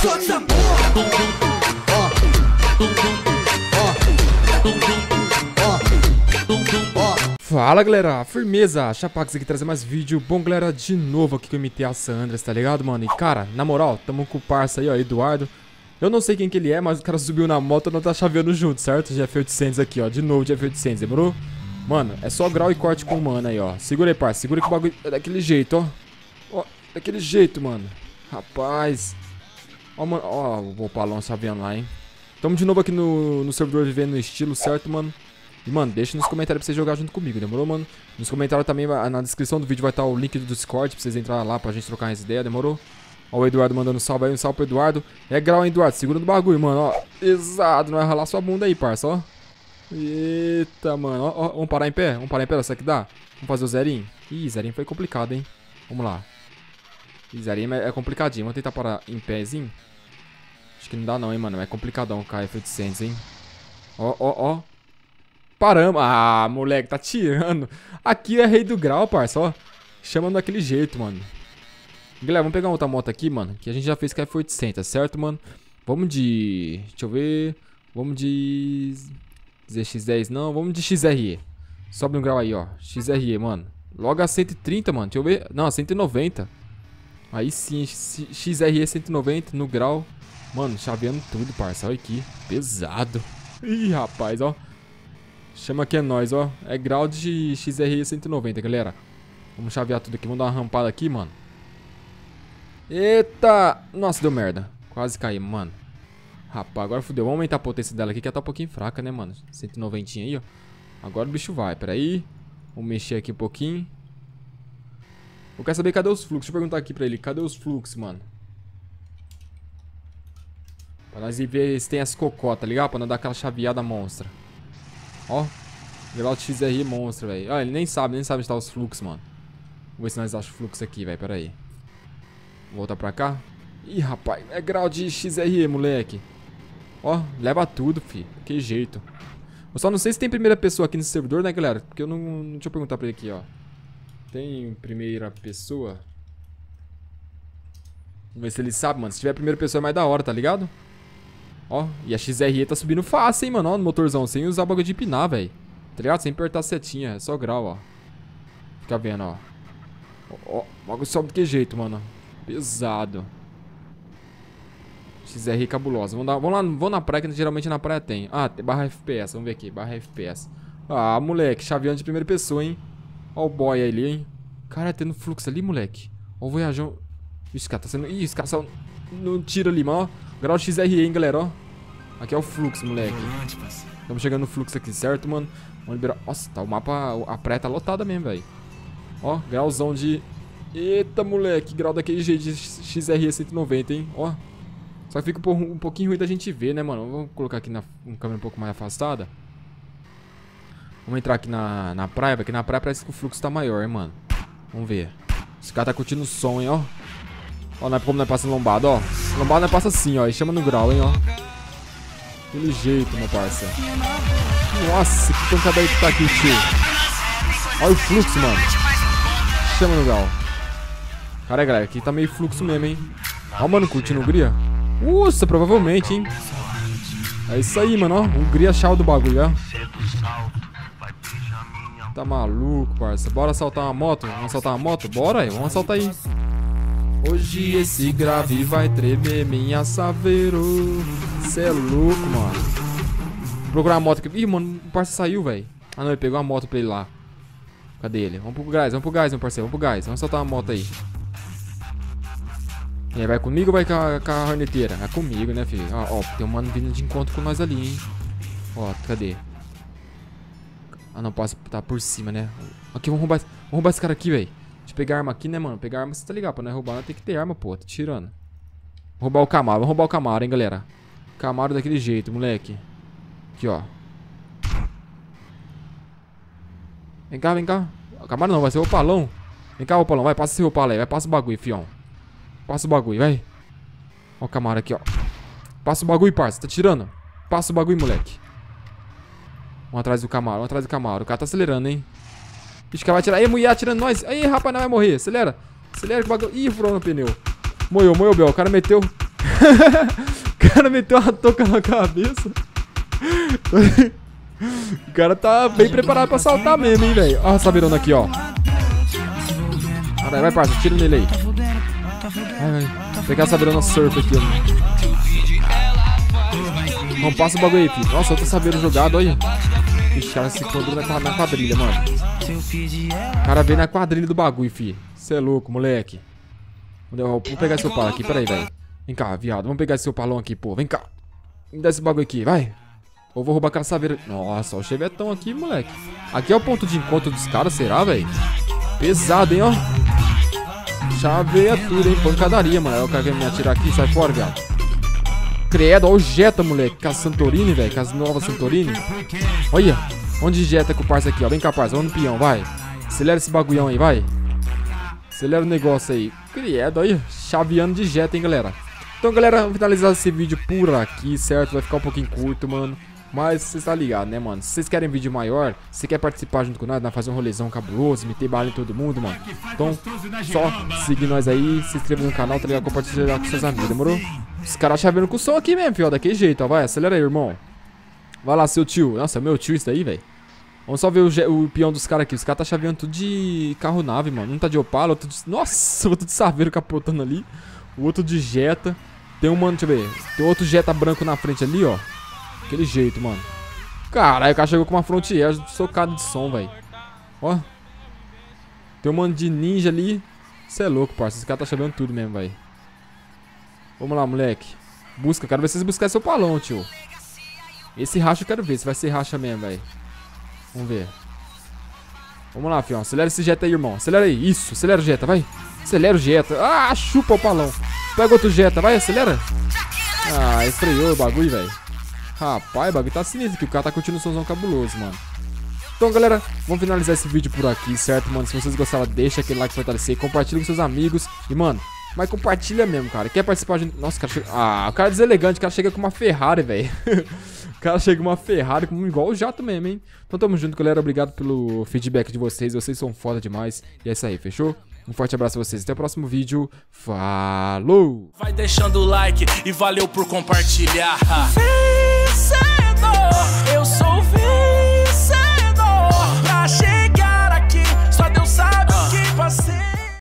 Fala galera, firmeza, Chapax aqui trazer mais vídeo. Bom galera, de novo aqui que eu imitei a San Andreas, tá ligado mano? E cara, na moral, tamo com o parça aí ó, Eduardo. Eu não sei quem que ele é, mas o cara subiu na moto e não tá chaveando junto, certo? GF800 aqui ó, de novo GF800, demorou? Mano, é só grau e corte com mano aí ó. Segura aí parça, segura que o bagulho é daquele jeito ó. Ó, daquele jeito mano. Rapaz. Ó mano, ó o Opalão chaveando lá hein. Tamo de novo aqui no servidor vivendo no estilo, certo mano? E, mano, deixa nos comentários pra você jogar junto comigo, demorou, mano? Nos comentários também, na descrição do vídeo vai estar o link do Discord pra vocês entrarem lá pra gente trocar umas ideias, demorou? Ó o Eduardo mandando um salve aí, um salve pro Eduardo. É grau, hein, Eduardo? Segura no bagulho, mano, ó. Pesado, não vai ralar sua bunda aí, parça, ó. Eita, mano, ó, vamos parar em pé? Vamos parar em pé, será que dá? Vamos fazer o zerinho? Ih, zerinho foi complicado, hein? Vamos lá. Ih, zerinho é complicadinho, vamos tentar parar em pézinho. Acho que não dá não, hein, mano, é complicadão o KF800, hein? Ó, ó, ó. Paramos. Ah, moleque, tá tirando. Aqui é rei do grau, parça, ó. Chamando daquele jeito, mano. Galera, vamos pegar outra moto aqui, mano. Que a gente já fez KF800, certo, mano? Vamos de... Deixa eu ver. Vamos de... ZX10 não, vamos de XRE. Sobe um grau aí, ó. XRE, mano. Logo a 130, mano. Deixa eu ver. Não, a 190. Aí sim, XRE 190 no grau. Mano, chaveando tudo, parça. Olha aqui. Pesado. Ih, rapaz, ó. Chama que é nóis, ó. É grau de XRE 190, galera. Vamos chavear tudo aqui. Vamos dar uma rampada aqui, mano. Eita! Nossa, deu merda. Quase caímos, mano. Rapaz, agora fodeu. Vamos aumentar a potência dela aqui, que ela tá um pouquinho fraca, né, mano? 190 aí, ó. Agora o bicho vai. Pera aí. Vamos mexer aqui um pouquinho. Eu quero saber cadê os fluxos. Deixa eu perguntar aqui pra ele. Cadê os fluxos, mano? Pra nós ir ver se tem as cocó, tá ligado? Pra não dar aquela chaveada monstra. Ó, grau de XRE monstro, velho. Ó, ele nem sabe onde tá os fluxos, mano. Vamos ver se nós achamos fluxo aqui, velho. Pera aí. Voltar pra cá. Ih, rapaz, é grau de XRE, moleque. Ó, leva tudo, fi. Que jeito. Eu só não sei se tem primeira pessoa aqui nesse servidor, né, galera? Porque eu não... Deixa eu perguntar pra ele aqui, ó. Tem primeira pessoa? Vamos ver se ele sabe, mano. Se tiver primeira pessoa é mais da hora, tá ligado? Ó, e a XRE tá subindo fácil, hein, mano. Ó, no motorzão, sem usar bagulho de empinar, velho. Tá ligado? Sem apertar a setinha, é só grau, ó. Fica vendo, ó. Ó, o bagulho sobe de que jeito, mano. Pesado. XRE cabulosa. Vamos na praia, que geralmente na praia tem. Ah, tem barra FPS, vamos ver aqui, barra FPS. Ah, moleque, chaveando de primeira pessoa, hein. Ó o boy ali, hein. Cara, tendo fluxo ali, moleque. Ó o voyajão. Ixi, cara, tá sendo... Ih, esse cara só não tira ali, mano, ó. Grau XRE, hein, galera, ó. Aqui é o fluxo, moleque. Estamos chegando no fluxo aqui, certo, mano? Vamos liberar... Nossa, tá o mapa... A praia tá lotada mesmo, velho. Ó, grauzão de... Eita, moleque. Grau daquele jeito de XRE 190, hein? Ó. Só que fica um pouquinho ruim da gente ver, né, mano? Vamos colocar aqui na câmera um pouco mais afastada. Vamos entrar aqui na praia, porque na praia parece que o fluxo tá maior, hein, mano? Vamos ver. Esse cara tá curtindo o som, hein, ó. Ó, como nós passa lombado, ó. Lombado nós passa assim, ó. E chama no grau, hein, ó. Aquele jeito, meu parça. Nossa, que pancada aí que tá aqui, tio. Olha o fluxo, mano. Chama no grau. Cara, galera, aqui tá meio fluxo mesmo, hein. Ó, mano, curtindo Hungria. Nossa, provavelmente, hein. É isso aí, mano, ó. Hungria chave do bagulho, ó. Tá maluco, parça. Bora assaltar uma moto? Vamos assaltar uma moto? Bora aí, vamos assaltar aí. Hoje esse grave vai tremer minha Saveiro. Cê é louco, mano. Vou procurar uma moto aqui. Ih, mano, o parceiro saiu, velho. Ah, não, ele pegou uma moto pra ele lá. Cadê ele? Vamos pro gás, meu parceiro. Vamos pro gás. Vamos soltar uma moto aí. E aí, vai comigo ou vai com a horneteira? É comigo, né, filho? Ó, tem um mano vindo de encontro com nós ali, hein. Ó, cadê? Ah, não, posso tá por cima, né? Aqui, vamos roubar esse cara aqui, velho. Deixa eu pegar a arma aqui, né, mano? Pegar a arma, você tá ligado? Pra não roubar, não tem que ter arma, pô. Tá tirando. Vou roubar o Camaro. Vamos roubar o Camaro, hein, galera. Camaro daquele jeito, moleque. Aqui, ó. Vem cá, vem cá. O Camaro não, vai ser o Opalão. Vem cá, Opalão. Vai, passa esse Opala aí. Vai, passa o bagulho, fião. Passa o bagulho, vai. Ó o Camaro aqui, ó. Passa o bagulho, parça. Tá tirando. Passa o bagulho, moleque. Vamos atrás do Camaro, vamos atrás do Camaro. O cara tá acelerando, hein. Ixi, o cara vai atirar. Aí, mulher atirando nós. Aí, rapaz, não vai morrer. Acelera. Acelera que o bagulho... Ih, furou no pneu. Moeu, Bel. O cara meteu... O cara meteu uma touca na cabeça. O cara tá bem preparado pra saltar mesmo, hein, velho. Ó a sabeirona aqui, ó. Vai, parça, tira nele aí. Vai pegar a sabeirona surf aqui, ó. Não passa o bagulho aí, filho. Nossa, outro sabeiro jogado, olha. Ixi, o cara se encontrou na quadrilha, mano. O cara veio na quadrilha do bagulho, filho. Você é louco, moleque. Vou pegar seu palo aqui, peraí, velho. Vem cá, viado. Vamos pegar esse seu palão aqui, pô. Vem cá. Me dá esse bagulho aqui, vai. Ou vou roubar aquela saveira. Nossa, o chevetão aqui, moleque. Aqui é o ponto de encontro dos caras, será, velho? Pesado, hein, ó. Chaveia tudo, hein. Pancadaria, mano. O cara quer me atirar aqui, sai fora, viado. Credo, ó o Jetta, moleque. Com a Santorini, velho. Com as novas Santorini. Olha. Onde Jetta com o parça aqui, ó. Vem cá, parça. Vamos no peão, vai. Acelera esse bagulhão aí, vai. Acelera o negócio aí. Credo, olha. Chaveando de Jetta, hein, galera. Então, galera, vamos finalizar esse vídeo por aqui, certo? Vai ficar um pouquinho curto, mano. Mas você tá ligado, né, mano? Se vocês querem vídeo maior, se você quer participar junto com nós, fazer um rolezão cabuloso, meter bala em todo mundo, mano. Então, só seguir nós aí, se inscreva no canal, tá ligado? Compartilhar com seus amigos, demorou? Os caras chavendo com o som aqui mesmo, fio, daquele jeito, ó. Vai, acelera aí, irmão. Vai lá, seu tio. Nossa, meu tio isso daí, velho. Vamos só ver o peão dos caras aqui. Os caras tá chaveando tudo de carro-nave, mano. Um tá de Opala, outro de... Nossa, outro de Saveiro capotando ali. O outro de Jetta. Tem um, mano, deixa eu ver. Tem outro Jetta branco na frente ali, ó. Aquele jeito, mano. Caralho, o cara chegou com uma Frontier socada de som, velho. Ó. Tem um mano de ninja ali. Você é louco, parça. Esse cara tá chavendo tudo mesmo, velho. Vamos lá, moleque. Busca, quero ver se vocês buscarem seu palão, tio. Esse racha eu quero ver se vai ser racha mesmo, velho. Vamos ver. Vamos lá, fião. Acelera esse Jetta aí, irmão. Acelera aí. Isso, acelera o Jetta, vai. Acelera o Jetta. Ah, chupa o palão. Pega outro Jetta, vai, acelera. Ah, estreou o bagulho, velho. Rapaz, o bagulho tá sinistro aqui. O cara tá curtindo um somzão cabuloso, mano. Então, galera, vamos finalizar esse vídeo por aqui, certo, mano? Se vocês gostaram, deixa aquele like pra fortalecer. Compartilha com seus amigos. E, mano, mas compartilha mesmo, cara. Quer participar de... Nossa, cara chega... Ah, o cara é deselegante. O cara chega com uma Ferrari, velho. O cara chega com uma Ferrari, igual o jato mesmo, hein? Então, tamo junto, galera. Obrigado pelo feedback de vocês. Vocês são foda demais. E é isso aí, fechou? Um forte abraço a vocês. Até o próximo vídeo. Falou! Vai deixando o like e valeu por compartilhar. Eu